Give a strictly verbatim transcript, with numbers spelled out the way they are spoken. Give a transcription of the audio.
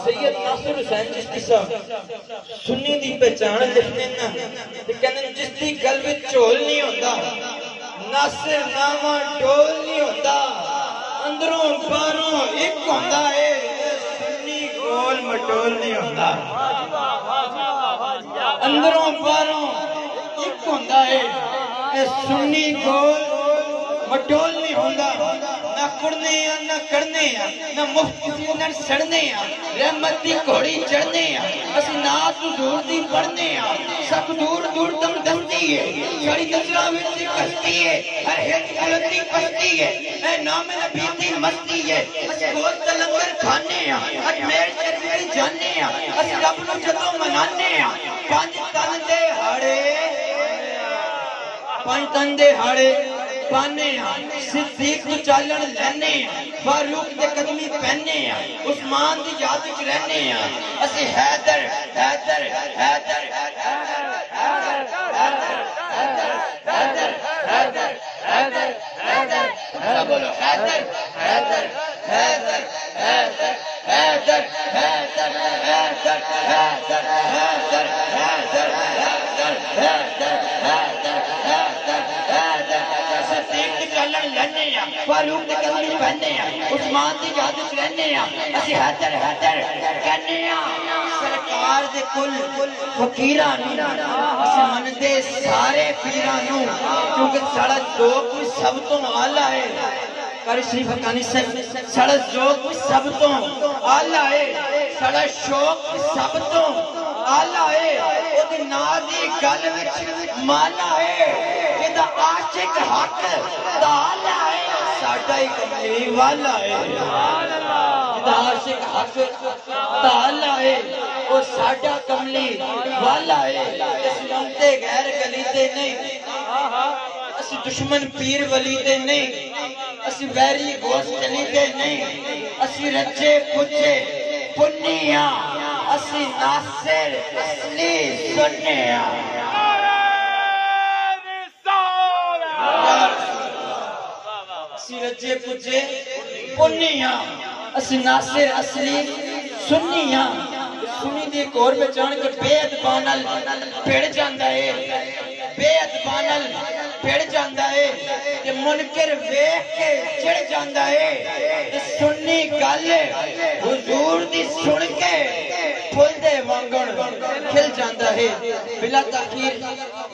سید ناصر حسین چشتی صاحب سنی دی پہچان لکھنے نا تے کہندے جس دی گل وچ چول نہیں ہوندا ناصر نامہ ڈول نہیں ہوندا اندروں باہروں ایک ہوندا ہے سنی گول مٹول نہیں ہوندا اندروں باہروں ایک ہوندا ہے اے سنی گول مٹول نہیں ہوندا نہ کڑنے ہیں نہ کرنے ہیں نہ مفتی نہ سڑنے ہیں رحمت دی گھوڑی چڑھنے ہیں اسی نات حضور دی پڑھنے ہیں سب دور دور دم دستی ہے ساری نظرہ وچ کشتی ہے ہر ہٹ بلندی پستی ہے اے نام نبی دی مستی ہے اسی گوشت لنگر کھانے ہیں اج میر چربی جانے ہیں اسی رب نو جدوں منانے ہیں پانچ تن دے ہاڑے پانچ تن دے ہاڑے پانے ہیں صدیق تو چالن لینے ہیں فاروق دے قدمی پہنے ہیں عثمان دی یاد وچ رہنے ہیں اسی حیدر حیدر حیدر حیدر حیدر حیدر حیدر حیدر حیدر بولو حیدر حیدر حیدر حیدر حیدر حیدر حیدر حیدر حیدر حیدر لینے ہیں فاروق دے قدمی پہنے ہیں عثمان دی یاد وچ رہنے ہیں اسی حیدر حیدر کہنے ہیں سرکار دے کل فقیراں نوں اسی مندے سارے پیراں نوں کیونکہ ساڑا ذوق بھی سب تو اعلیٰ ہے قاری شریف حقانی سے ساڑا ذوق بھی سب تو اعلیٰ ہے ساڑا شوق بھی سب تو اعلیٰ ہے او دی نادی گل وچ مالا ہے جدا عاشق حق تعالی ہے ساڑا ہی کملی والا ہے جدا عاشق حق تعالی ہے وہ ساڑا کملی والا ہے اس منتے غیر گلی دے نہیں اسی دشمن پیر ولی دے نہیں اسی ویری گوشت چلی دے نہیں اسی رچے پچے پنیاں اسی ناصر اصلی سنیاں اسی رچے پچے پنیاں اسی ناصر اصلی سنیاں سنی دی ایک اور پہچان کے بے ادبانل پھڑ جاندہ ہے بے ادبانل پھڑ جاندہ ہے کہ منکر ویخ کے چڑھ جاندہ ہے سنی گل حضور دی سن کے پھل دے وانگن کھل جاندہ ہے بلا تاخیر